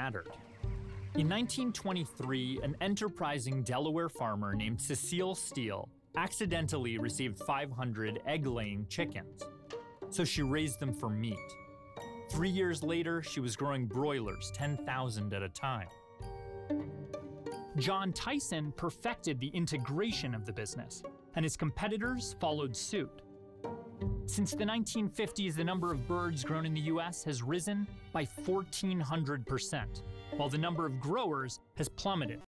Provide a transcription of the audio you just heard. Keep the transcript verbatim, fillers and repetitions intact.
mattered. In nineteen twenty-three, an enterprising Delaware farmer named Cecile Steele accidentally received five hundred egg-laying chickens, so she raised them for meat. Three years later, she was growing broilers, ten thousand at a time. John Tyson perfected the integration of the business, and his competitors followed suit. Since the nineteen fifties, the number of birds grown in the U S has risen by fourteen hundred percent, while the number of growers has plummeted.